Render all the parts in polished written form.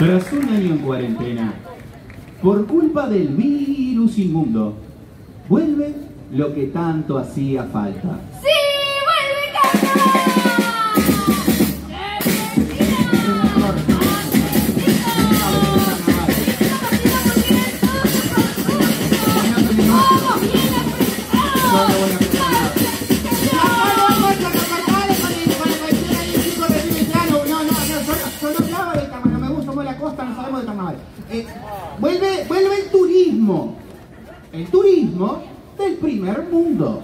Tras un año en cuarentena, por culpa del virus inmundo, vuelve lo que tanto hacía falta. ¡Sí! ¡Vuelve carnaval! Vuelve el turismo del primer mundo.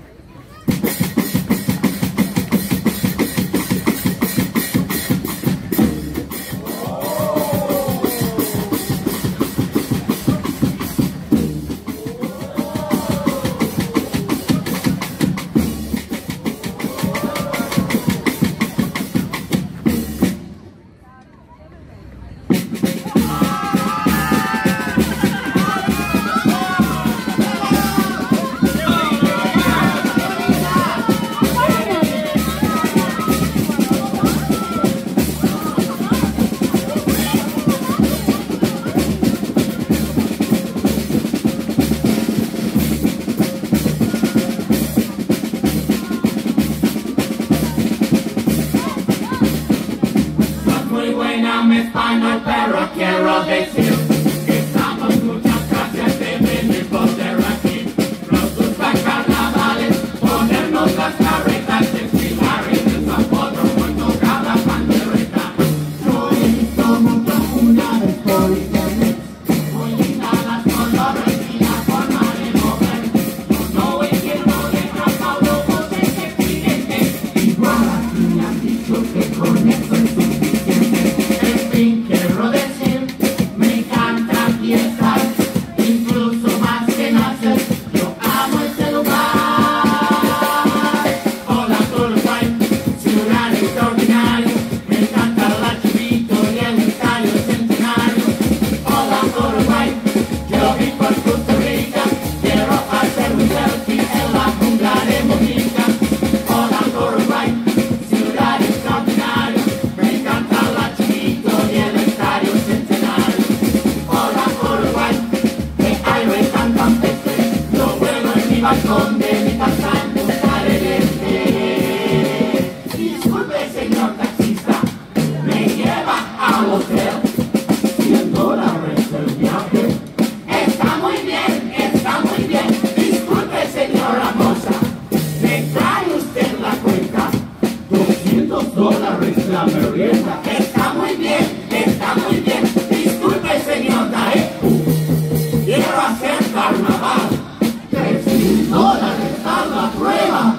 Español, pero quiero decir que estamos muchas gracias de venir poder aquí. Nos gusta carnavales, ponernos las carretas, desfilar en el zapódromo y tocar la pandereta. Yo he visto montar una vez por internet, muy lindas las colores y la forma de mover. Yo no entiendo de recaudos de ese cliente, igual aquí me han dicho que con eso es suficiente. Quiero decir, me encanta aquí estar, incluso más que nacer, yo amo este lugar. Hola Uruguay, ciudad extraordinaria, me encanta la Chivito y el Estadio Centenario. Hola Uruguay, yo vivo por Costa Rica, quiero hacer un selfie en la jungla de Mojica. Hola Uruguay, ciudad extraordinaria, me encanta la Chivito y el Estadio Centenario. Hola Uruguay, que aire tan campestre, lo vuelo en mi balcón de mi casa en Punta del Este. Disculpe señor taxista, me lleva al hotel, $100 el viaje. Está muy bien, está muy bien. Disculpe señora moza, ¿me trae usted la cuenta? $200 la merienda. Está muy bien, está muy bien. Disculpe señor Daeku, quiero hacer carnaval. $3,000 a la prueba.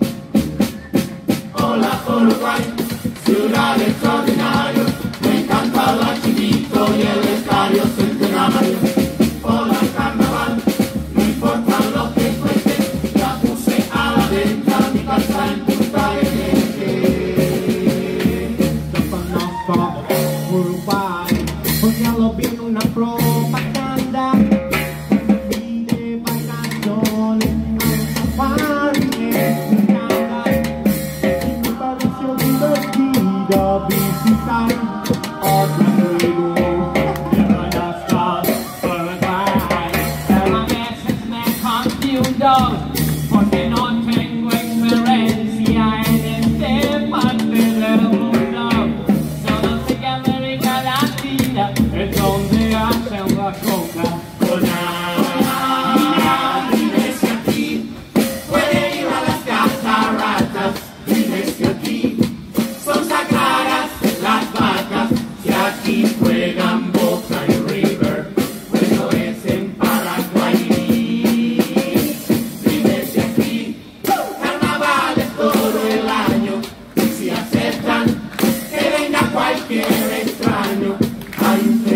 Hola Uruguay, ciudad extraordinaria, me encanta la Chivito y el Estadio Centenario. Hola carnaval, no importa lo que cueste, ya puse a la venta mi casa en Punta del Este. Yo conozco Uruguay porque lo vi en una propaganda y de vacaciones a safari en Uganda, y me pareció divertido visitar otra tribu de Madagascar, Uruguay. Pero a veces me confundo porque no tengo experiencia en este parte del mundo. Solo sé que América Latina es donde hacen la Coca-Cola. Dime si aquí puede ir a las cataratas. Dime si aquí son sagradas las vacas. Si aquí juegan Boca y River, bueno es en Paraguay. Dime si aquí carnavales todo el año, y si aceptan que venga cualquier extraño. Hay un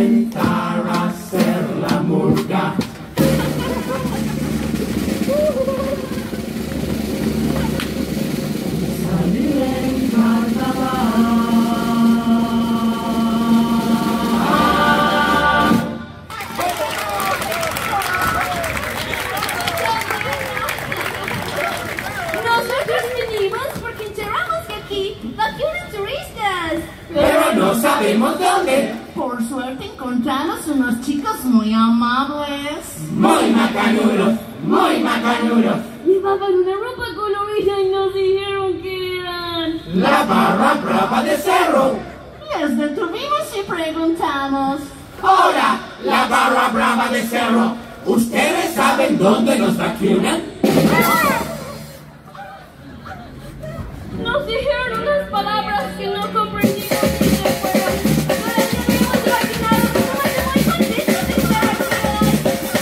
muy amables. Muy macanudos, muy macanudos. Llevaban una ropa colorida y nos dijeron que eran... La barra brava de cerro. Les detuvimos y preguntamos. Hola, la barra brava de cerro. ¿Ustedes saben dónde nos vacunan? Nos dijeron unas palabras que no comprendimos y se fueron. Pero estuvimos vacunados, estamos muy contentos de estar vacunados.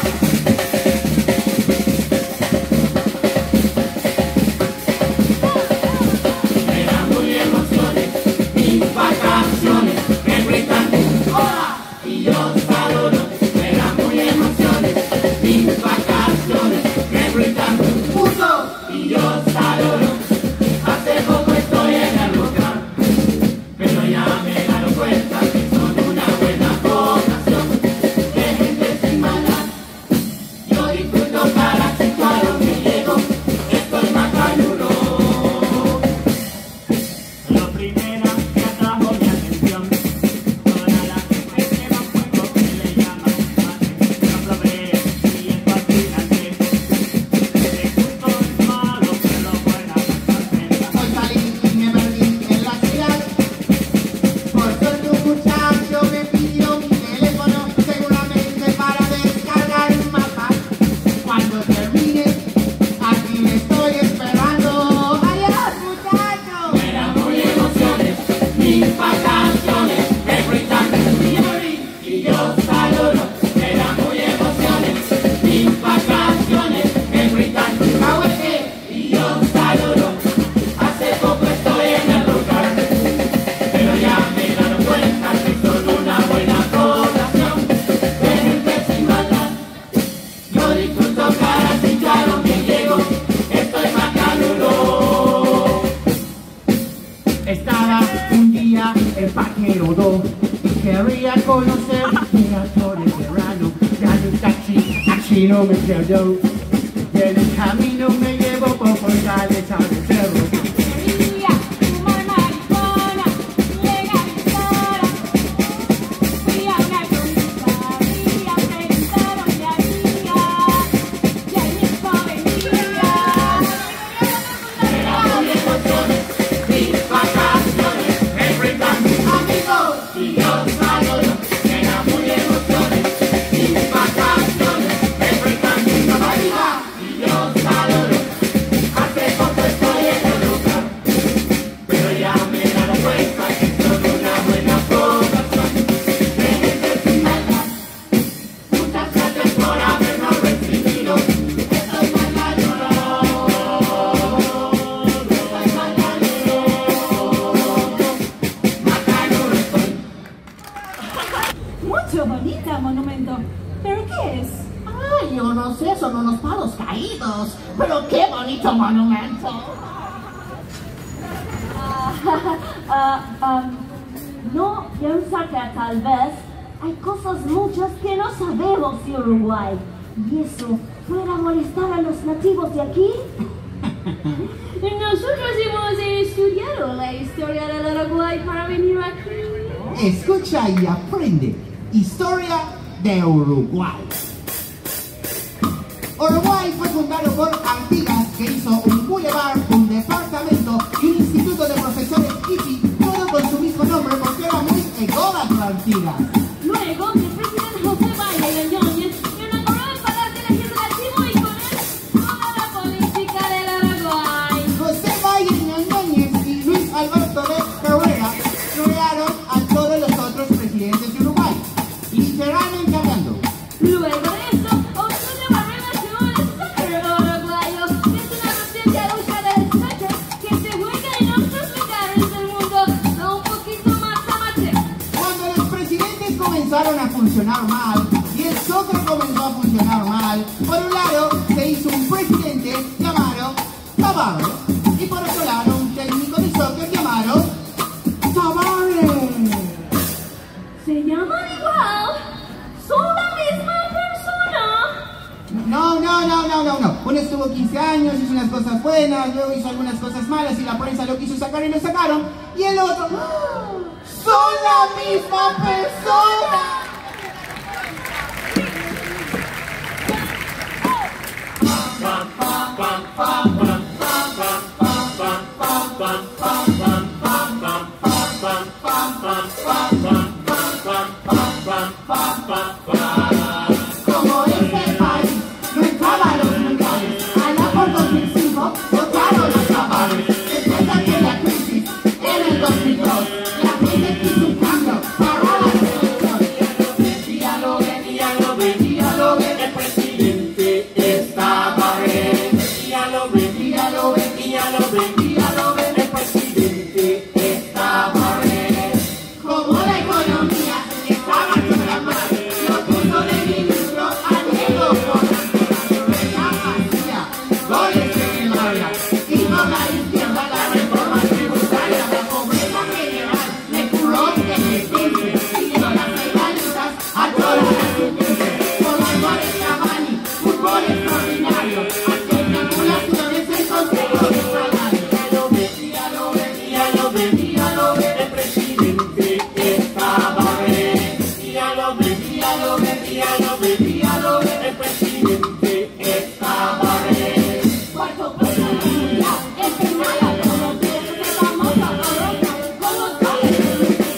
Eran muy emociones, mis vacaciones. Me gritan, hola, y yo saludo. Eran muy emociones, mis vacaciones. Me gritan, puto, y yo saludo. Hace poco estoy en el lugar, pero ya me he dado cuenta que son una buena población de gente sin maldad. Yo disfruto cada situación que llego, estoy macanudo. Lo primero que atrajo mi atención, toda la gente lleva un juego que le llaman mate. Lo probé y es fascinante. De gusto es malo, pero buena bastante. Hoy salí y me perdí en la ciudad. Por suerte un muchacho me pidió mi teléfono, seguramente para descargar un mapa. Cuando termine, aquí me estoy esperando. ¡Adiós, muchachos! Eran muy emociones, mis vacaciones. Me gritan, Yuri, y yo saludo. Eran muy emociones, mis vacaciones. Me gritan, Kawete, y yo saludo. Hace poco estoy en el lugar, pero ya me he dado cuenta que son una buena población de gente sin maldad. Yo disfruto cada situación que llego, estoy macanudo. Estaba un día en Parque Rodó y quería conocer miradores de verano. Ya en un taxi no me quedó. Y en el camino me llevó por fortaleza del cerro. Quería fumar marihuana, legalizada. Fui a una comisaría, preguntaron qué haría. Y ahí mismo venía. Eran muy emociones, mis vacaciones. Me gritan, amigos, y yo saludo. Eran muy emociones, mis vacaciones. Me gritan, camarada, y yo saludo. Hace poco estoy en el lugar, pero ya me he dado cuenta que son una buena población de gente sin maldad. Muchas gracias por habernos recibido. Estoy macanudo. Estoy macanudo. Macanudo estoy. Mucho bonita monumento. ¿Pero qué es? Ay, yo no sé, son unos palos caídos. Pero qué bonito monumento. No piensa que tal vez hay cosas muchas que no sabemos de Uruguay. ¿Y eso pueda molestar a los nativos de aquí? Nosotros hemos estudiado la historia del Uruguay para venir aquí. Escucha y aprende. Historia de Uruguay. Uruguay fue fundado por Artigas, que hizo un boulevard, un departamento y un instituto de profesores hippie, todo con su mismo nombre porque era muy ególatra Artigas. Luego, el presidente José Valle de Yáñez inauguró el Palacio Legislativo y con él toda la política del Uruguay. José Valle de Yáñez y Luis Alberto de Herrera crearon a todos los otros presidentes de Uruguay, literalmente hablando. Luego de esto, obtuvo la relación del soccer uruguayo, que es una reciente lucha del soccer que se juega en otros lugares del mundo, no un poquito más amateur. Cuando los presidentes comenzaron a funcionar mal y el soccer comenzó a funcionar mal, por un lado se hizo un presidente llamado Tavares y por otro lado un técnico de soccer llamado Tavares. Se llaman igual, son la misma persona. No. Uno estuvo 15 años, hizo unas cosas buenas, luego hizo algunas cosas malas y la prensa lo quiso sacar y lo sacaron. Y el otro, ¡son la misma persona! Como este país no entraba a los mundiales, allá por 2005 votaron los chavales. Después de aquella crisis, en el 2002, la gente quiso un cambio para la selección. Ya lo ven, ya lo ven, ya lo ven, el presidente estaba bien. Ya lo ven, ya lo ven, ya lo ven, ya lo ven, el presidente estaba bien. Como la economía estaba toda mal, lo puso de ministro a Diego Conan. Ya hacía goles en el área, y con la izquierda la reforma tributaria, la pobreza general, le curó de emergencia, y dio las regalitas a todas las empresas. Con los goles Cavani, fútbol extraordinario, ante triangulaciones el consejo de salario. Ya lo ven, ya lo ven, ya lo ven, ya lo ven, el presidente estaba bien. Ya lo ven, ya lo ven, ya lo ven, ya lo ven, el presidente estaba bien. Cuarto puesto mundial, el penal a todos los vamos a Europa con los goles de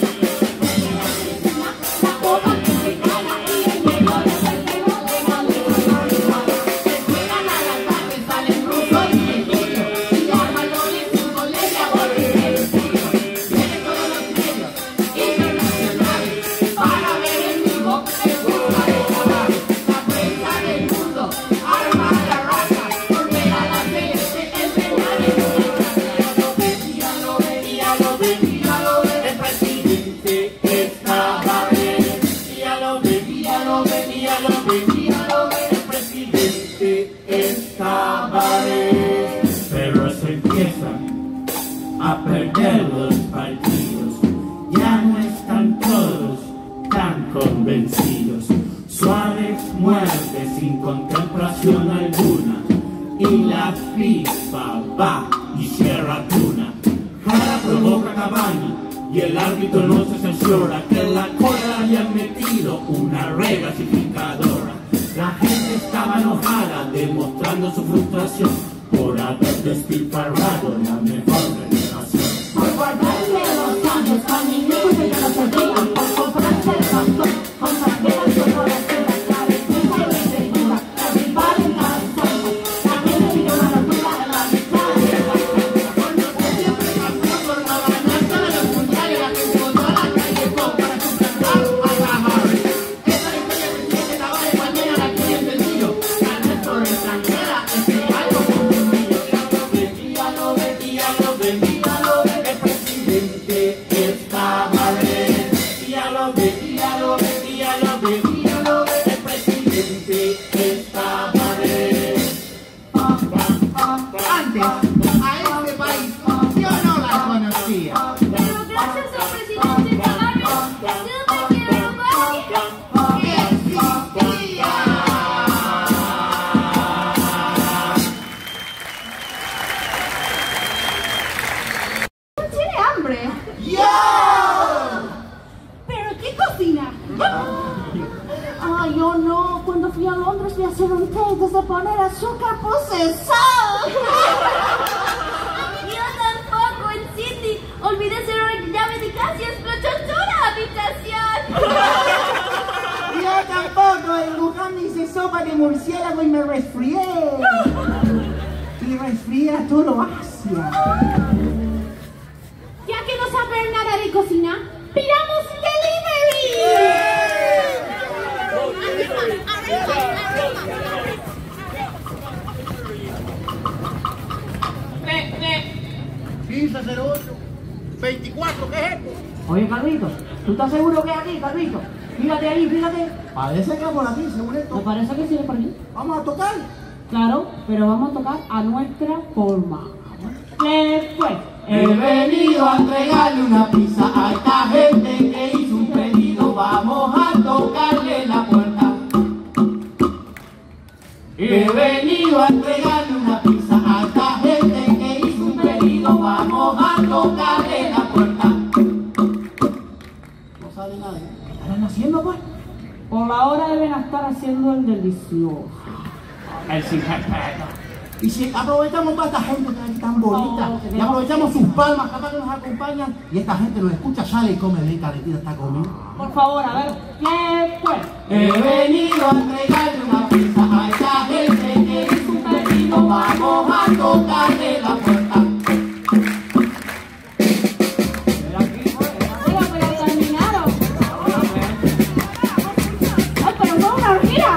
Argentina, la copa mexicana y el medio de festejo de Galicia. Se juegan a las tardes, salen ruso y Emilio, y arman goles sin goles de amor y sencillo. Vienen todos los medios internacionales para ver en vivo el fútbol de Cavani. La prensa del mundo arma la raza por ver a la celeste el penal en una casa. Ya lo ven, ya lo ven, ya lo ven, el presidente estaba bien. Ya lo ven, ya lo ven, ya lo ven, ya lo ven, el presidente estaba bien. Pero se empiezan a perder los partidos, ya no están todos tan convencidos. Suárez muerde sin contemplación alguna, y la FIFA va y cierra Tuna. Jara provoca a Cavani y el árbitro no se censura que en la cola le habían metido una regasificadora. La gente estaba enojada, demostrando su frustración por haber despilfarrado la mejor generación. Por guardarle los años a niños que no se veían, por comprarse el bastón, con banderas sonoras de las claves, esa es de duda, la rival en la zona, la gente vino a la altura de la mitad de la Cuando se siempre campeón por no ganar todos los mundiales, la gente votó a la calle Pop para suplantar a Ramón. Esa historia reciente estaba de mañana la que he entendido. La nuestra extranjera es algo confundido. Ya lo ven, ya lo ven, ya lo ven, el presidente estaba bien. Ya lo ven, ya lo ven, ya lo ven, ya lo ven, el presidente estaba bien. Antes, a este país yo no la conocía. Pero gracias al presidente Cavani, ¿de dónde quiero lugar? ¡Existía! ¿Tiene hambre? ¡Yo! ¿Pero qué cocina? Ay, yo no. Cuando fui a Londres fui a hacer un té desde poner azúcar puse sal. Yo tampoco en Sydney. Olvidé cerrar la llave de casa y explotó toda la habitación. Yo tampoco, en Wuhan hice sopa de murciélago y me resfrié. Y resfría todo Asia. Ya que no saben nada de cocina, ¡pidamos delivery! 1508 24, ¿qué es esto? Oye, Carlito, ¿tú estás seguro que es aquí, Carlito? Fíjate ahí, fíjate. Parece que es por aquí, según ¿Me esto. parece que sí es por aquí? Vamos a tocar. Claro, pero vamos a tocar a nuestra forma. Después. He venido a entregarle una pizza a esta gente que hizo un pedido. Vamos a tocarle la puerta. He venido a entregarle una pizza a esta gente que hizo un pedido. Vamos a tocarle la puerta. No sale nadie. ¿Qué estarán haciendo, pues? Por la hora deben estar haciendo el delicioso. El sin respeto. Y si aprovechamos toda esta gente que es tan bonita, y aprovechamos sus palmas, capaz que nos acompañan, y esta gente nos escucha, sale y come bien calentita, está comiendo. Por favor, a ver, ¿quién fue? He venido a entregarle una pizza a esta gente que es un pedido, vamos a tocarle la puerta. Bueno, pero terminaron. Ay, pero fue una orgía.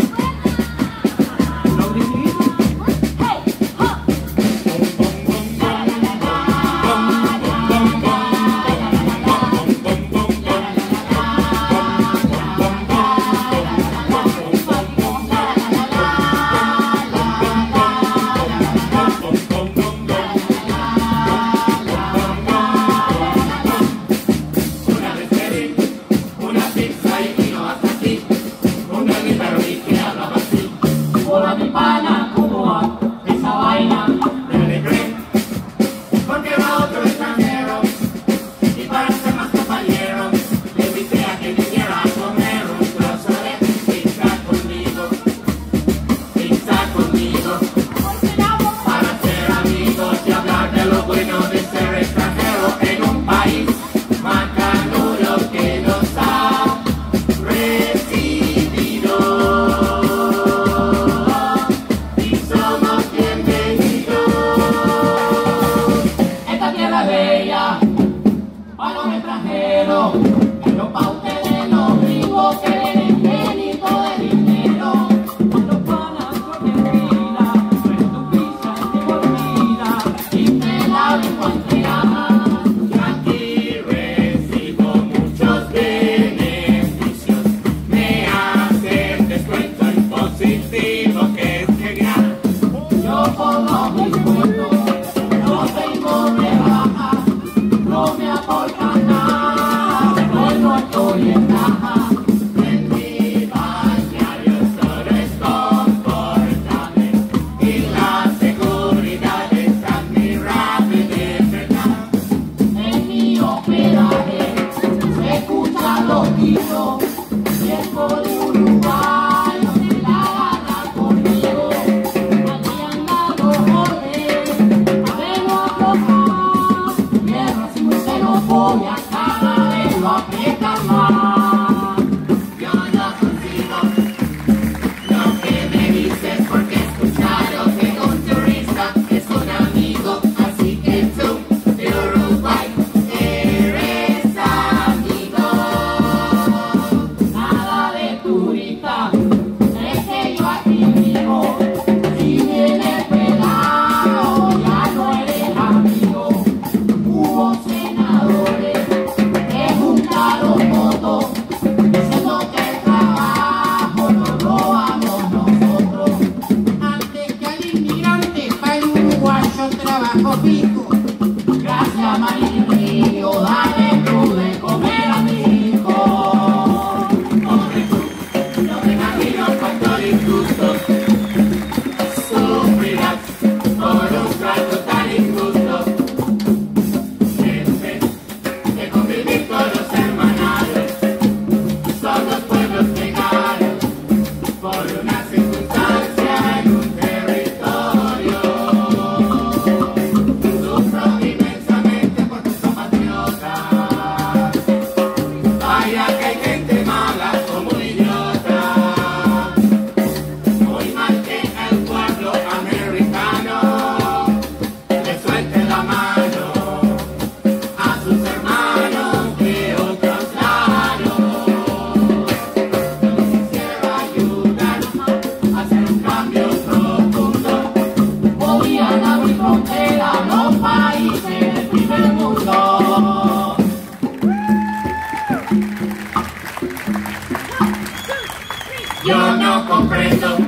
Yo no comprendo,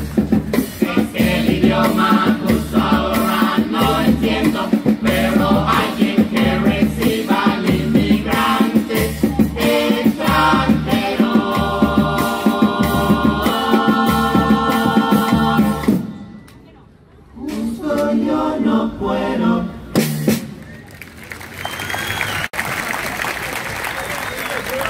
es que el idioma justo ahora no entiendo, pero alguien que reciba al inmigrante extranjero. Justo yo no puedo.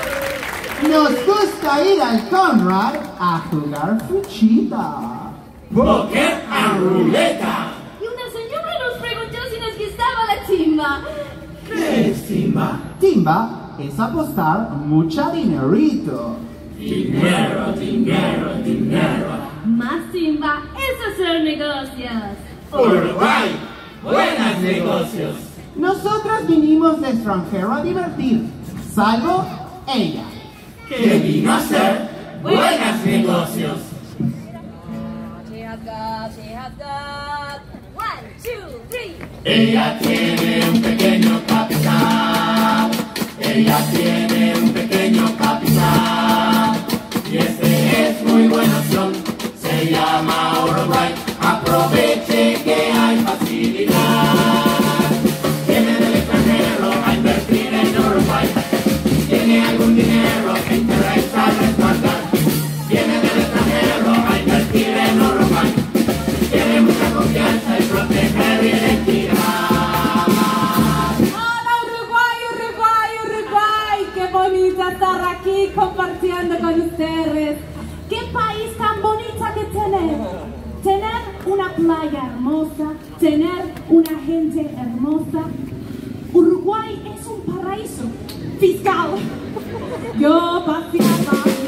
Nos gusta ir al Conrad a jugar fuchita. Poker and ruleta. Y una señora nos preguntó si nos gustaba la timba. ¿Qué es timba? Timba es apostar mucha dinerito. Dinero, dinero, dinero. Más timba es hacer negocios. Uruguay, buenos negocios. Nosotros vinimos de extranjero a divertir, salvo ella. Que vino a hacer buenos negocios. She has got 1, 2, 3. Ella tiene un pequeño capital. Ella tiene un pequeño capital. Y ese es muy buena opción. Se llama Uruguay. Aproveche que hay facilidad. Viene del extranjero a invertir en Uruguay. Tiene algún dinero que interesa resguardar. Viene del extranjero a invertir en Uruguay. Tiene mucha confianza y proteger identidad. Hola Uruguay, Uruguay, Uruguay, qué bonito estar aquí compartiendo con ustedes. Qué país tan bonito que tenemos. Tener una playa hermosa, tener una gente hermosa. Uruguay es un paraíso fiscal. Yo paseaba y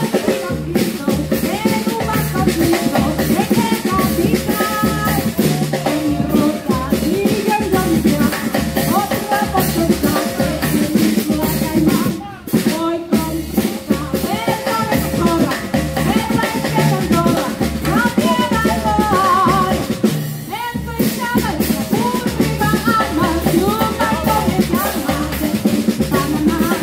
en un barcocito de qué capital. En mi ruta siguiendo mi viaje, otra oportunidad en mi isla Caimán. Voy contenta, verla de Andorra, verla en Andorra, no quiero voy. Estoy echada de República Alma, nunca voy a llamar de Panamá.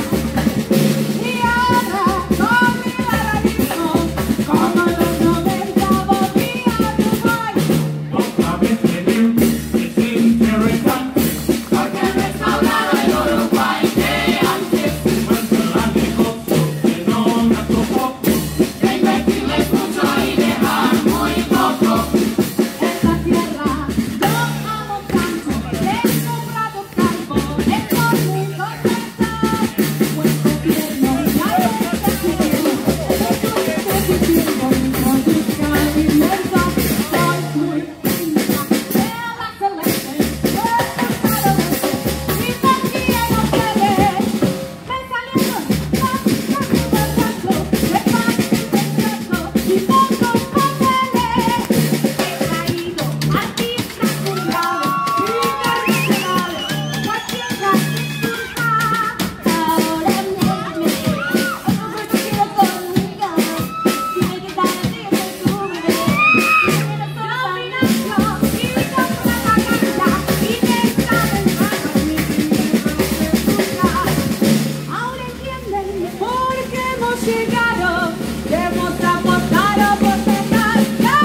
Y ahora con mi barbarismo, como los 90 volví a Uruguay. Otra vez venir es interesante. Porque no es hablar del Uruguay de antes. Muestra el negocio que no me tocó. Que invertirles mucho y dejar muy poco. Esta tierra yo amo tanto, he comprado calvo, es por muy contenta. Pues gobierno ya lo está haciendo, es un positivo, produzca alimento. Soy muy linda, veo la celeste, yo he pasado veces, y por aquí en ustedes, me salieron las cosas de país secreto y pocos papeles. He traído artistas mundiales, internacionales, cualquiera que surja. Ahora mírame, otro cuerpo quiero conmigo. Tiene que dar el día de tu bebé. Tienes dominación y compra la calidad y deja de manos mi dinero de buscar. Ahora entienden por qué hemos llegado, hemos apostado por dejar la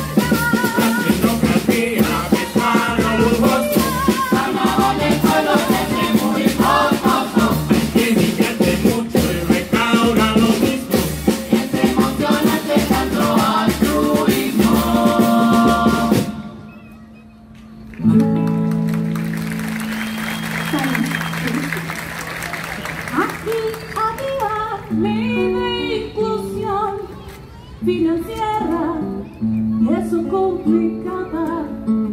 La tecnocracia es para burgoso. Carnaval de pueblos es muy famoso. Que divierte mucho y recauda lo mismo. Es emocionante tanto altruismo. Aquí había ley de inclusión financiera y eso complicaba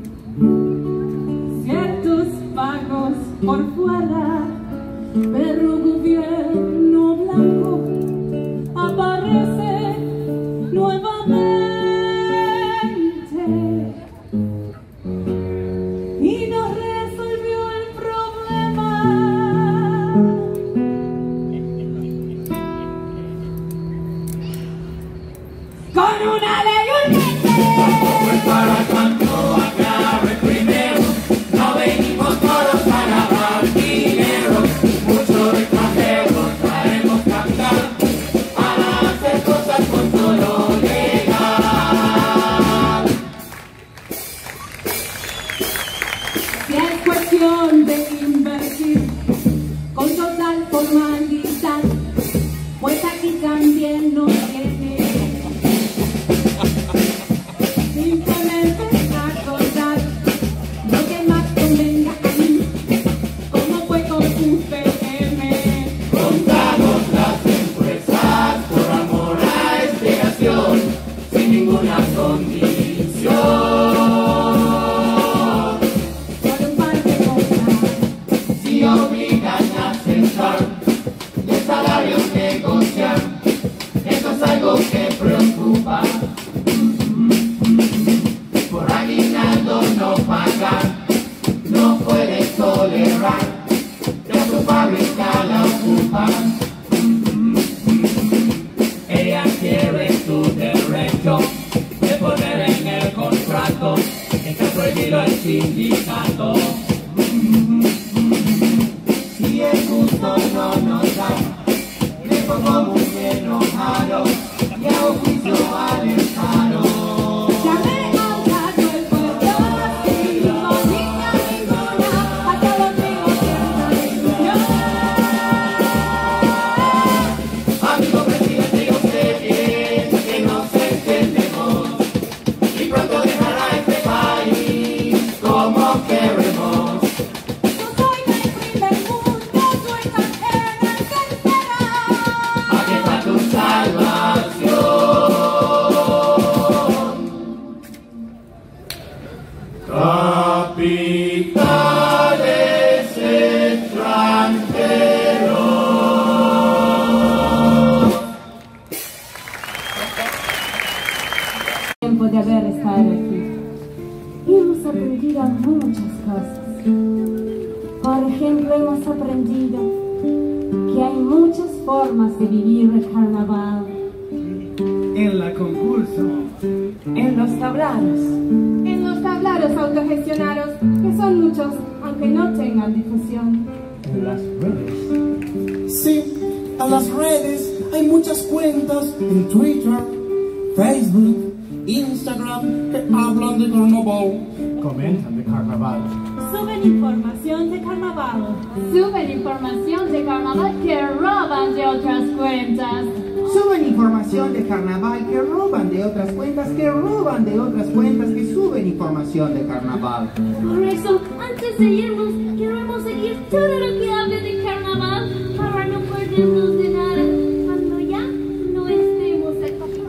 ciertos pagos por fuera, pero gobierno blanco aparece nuevamente y nos resolvió el problema. Con una ley Pues para tanto agarre primero. No venimos todos a lavar dinero. Muchos extranjeros traemos capital para hacer cosas con todo legal. Si es cuestión de invertir con total formalidad, pues aquí también nos tiene. Simplemente acordar lo que más convenga a mí, como fue con UPM. Contamos las empresas por amor a este nación, sin ninguna condición. sindicato. Si el gusto no nos da, me pongo muy enojado y hago juicio al Estado. Llamé al gato el pueblo así, no diga ninguna, a todos digo siempre Amigo presidente, yo sé bien que nos entendemos y pronto dejará este país como queremos. Yo soy del primer mundo, tú estás en el tercero. Aquí está tu salvación. Capitales extranjeros. Tiempo de haber estado aquí. Hemos aprendido muchas cosas. Por ejemplo, hemos aprendido que hay muchas formas de vivir el carnaval. En la concurso, en los tablados, En los tablaros autogestionados, que son muchos, aunque no tengan difusión. en las redes. Sí, a las redes hay muchas cuentas en Twitter, Facebook, Instagram que hablan de carnaval. Comentan de carnaval. Suben información de carnaval. Suben información de carnaval que roban de otras cuentas. Suben información de carnaval que roban de otras cuentas, que roban de otras cuentas, que suben información de carnaval. Por eso, antes de irnos, queremos seguir todo lo que hable de carnaval para no perdernos de nada cuando ya no estemos aquí.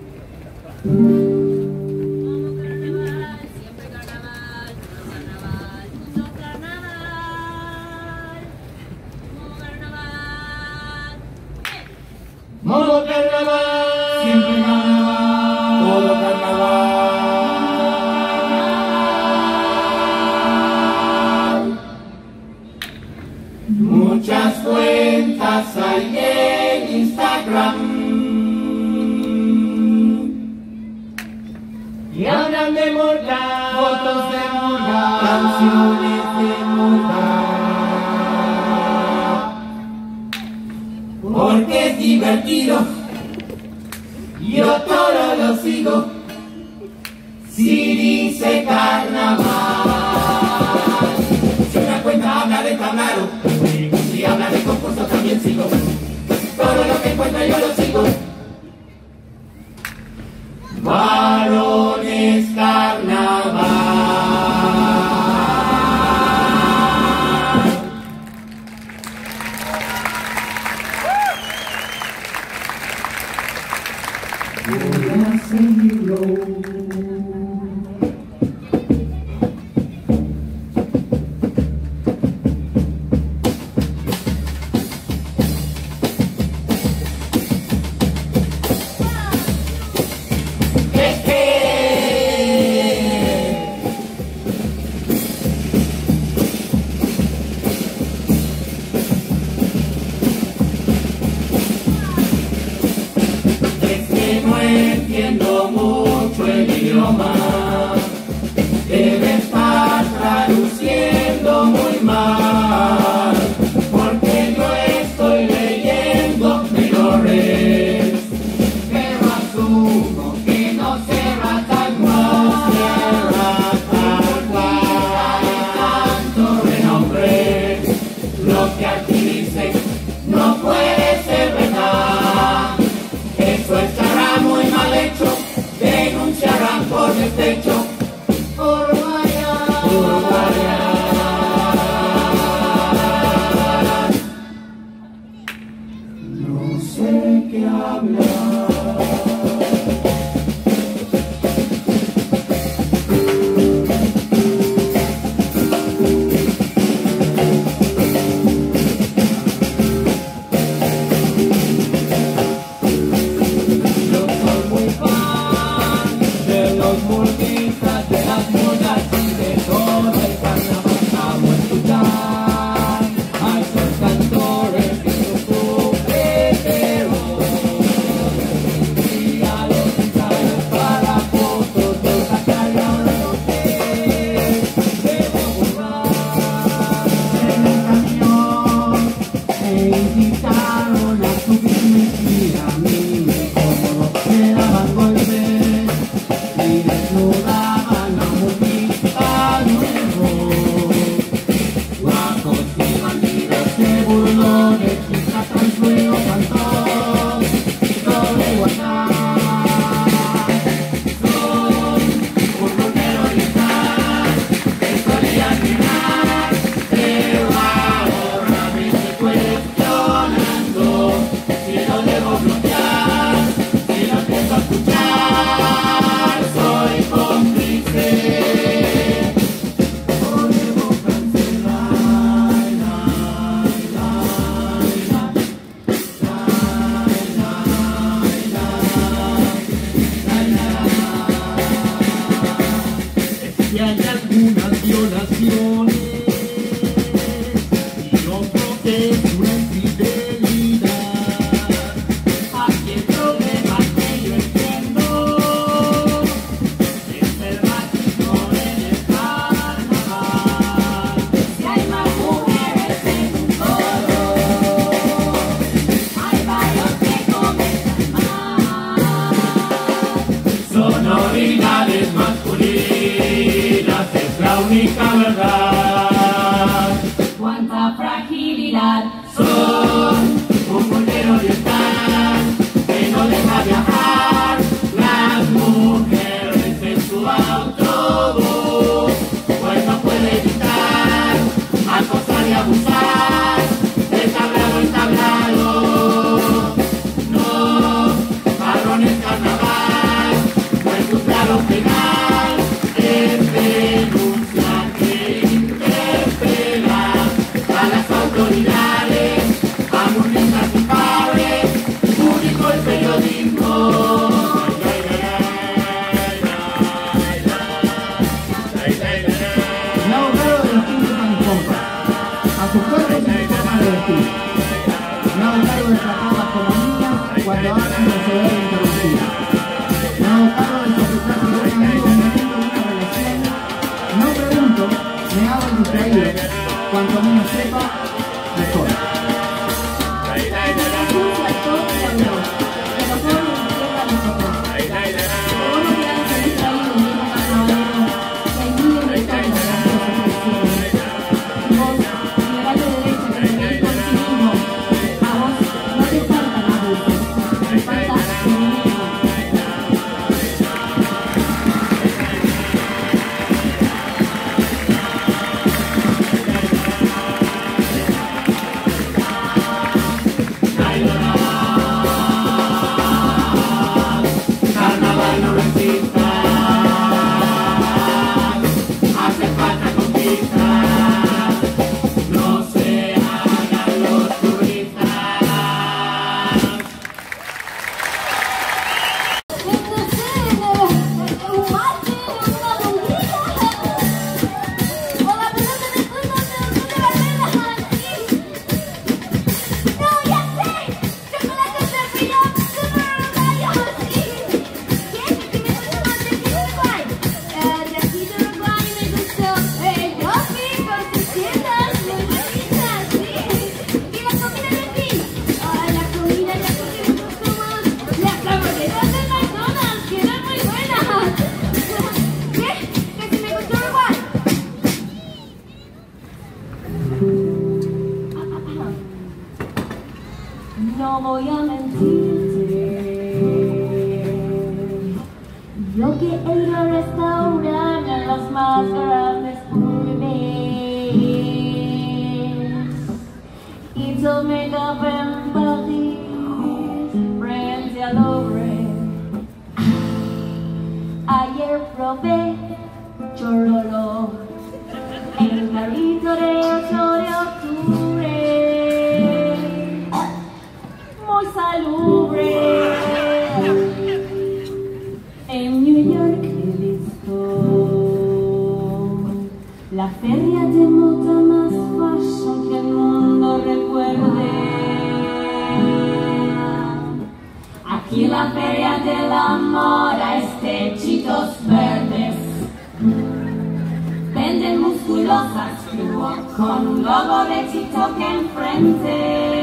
Vamos carnaval, siempre carnaval, mucho carnaval, mucho carnaval. Modo carnaval, siempre carnaval, todo carnaval. Muchas cuentas hay en Instagram y hablan de murga, fotos de murga, canciones de murga. Porque es divertido, yo todo lo sigo, si dice carnaval. Si una cuenta habla de tablero, si habla de concurso también sigo, todo lo que encuentra yo lo sigo. Varones carnaval. Voy a seguirlo. No entiendo mucho el idioma, debe estar traduciendo muy mal, porque yo estoy leyendo menores, pero asumo que no será tan mal, tanto renombre, lo que aquí dice no puede ser verdad. Eso estará muy mal hecho, denunciarán por despecho. única verdad. Cuánta fragilidad. Son un puntero oriental que no deja viajar las mujeres en su autobús, pues no puede evitar acosar y abusar de tablado en tablado. No, marrones carnaval, pues su claro penal es denuncia que interpela a las autoridades, amonesta culpables, único el periodismo. Me hago cargo de los que usan pompa, a sus cuerpos y su forma de vestir. Me hago cargo de tratarlas como niñas cuando hacen proceder interrumpido. Me hago cargo de sospechar si un amigo me tengo una relación. No pregunto, me hago el distraído. Cuanto menos sepa, mejor. Carnaval no resista, hace falta conquistas, no se hagan los turistas. No voy a mentirte, yo que he ido a restaurar en las más grandes urbes y tomé café en París frente al Louvre. Ayer probé chorolo en el carrito de 8 de octubre, muy salubre. En New York he visto la feria de moda más fashion que el mundo recuerde. Aquí la feria de la moda es techitos verdes, venden musculosas fluo con un logo de TikTok enfrente.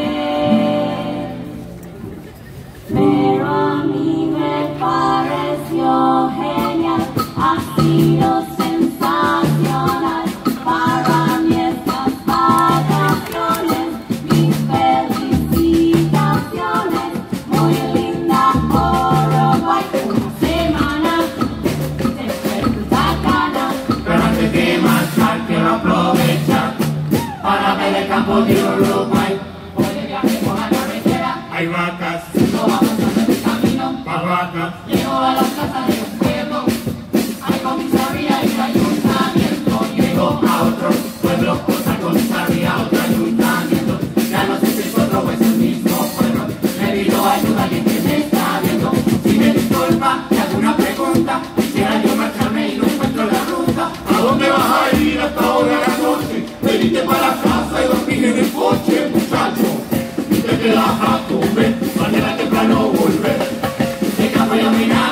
Pero a mí me pareció genial, ha sido sensacional. Para mí estas vacaciones, mis felicitaciones. Muy linda Uruguay, una semana de Punta Cana. Pero antes de marchar quiero aprovechar para ver el campo de Uruguay. Hoy de viaje por la carretera, Hay vacas, no vamos a hacer el camino. más vacas, Llego a las casas de los pueblos, hay comisaría y ayuntamiento. llego a otro pueblo, otra comisaría, otro ayuntamiento. Ya no sé si es otro o es el mismo pueblo. Le pido ayuda a alguien que me está viendo. Si me disculpa, te hago una pregunta. Quisiera yo marcharme y no encuentro la ruta. ¿A dónde vas a ir hasta ahora de la noche? Venite para casa y dormir en el coche, muchacho. Y te quedas a comer, mañana temprano volver. De café a mirar.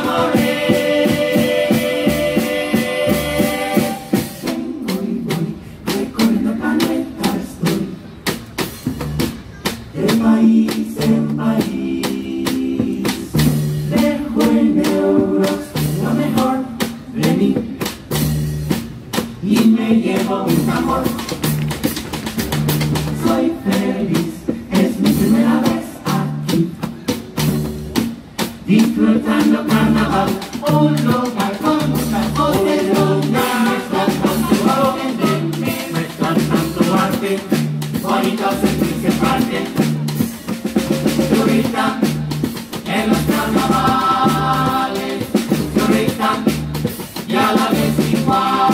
disfrutando carnaval, un lugar con muchas voces donde mezclan tanto arte, bonito sentirse parte, turista en los carnavales, turista y a la vez igual.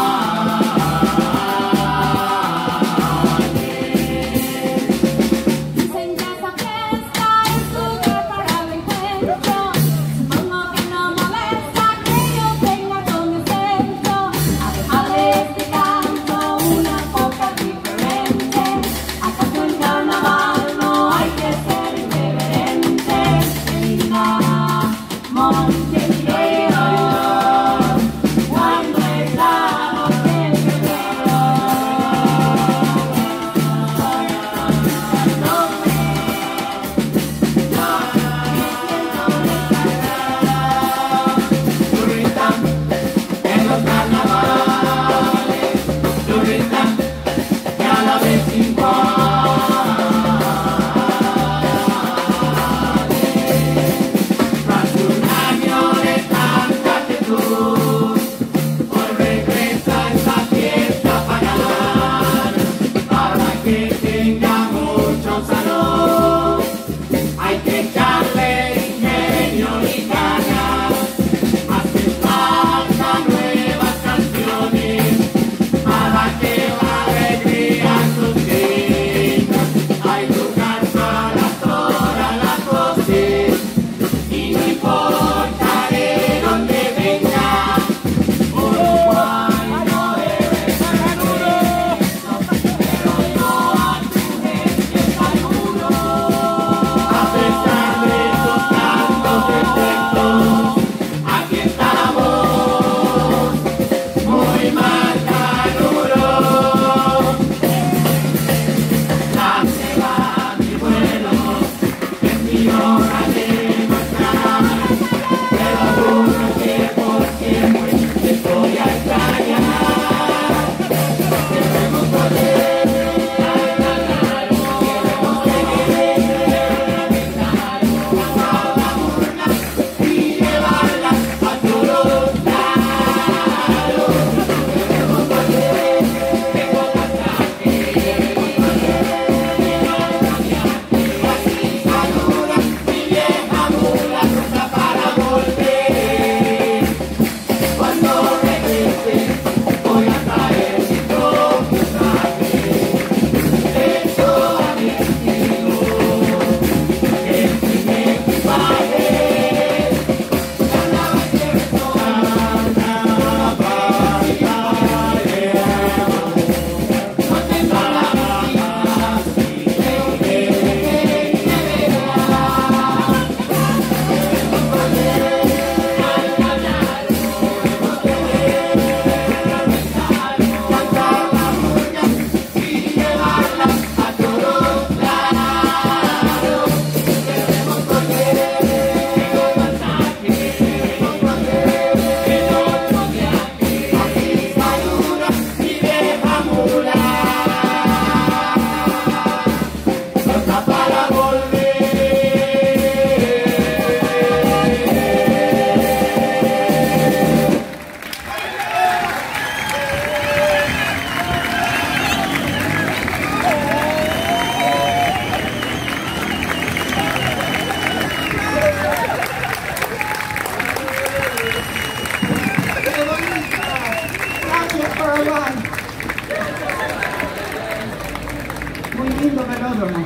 Muy lindo velódromo.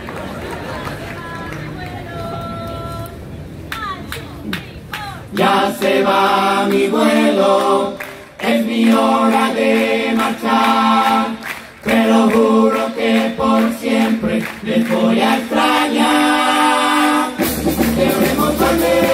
Ya se va mi vuelo, es mi hora de marchar, pero juro que por siempre les voy a extrañar. Debemos volver.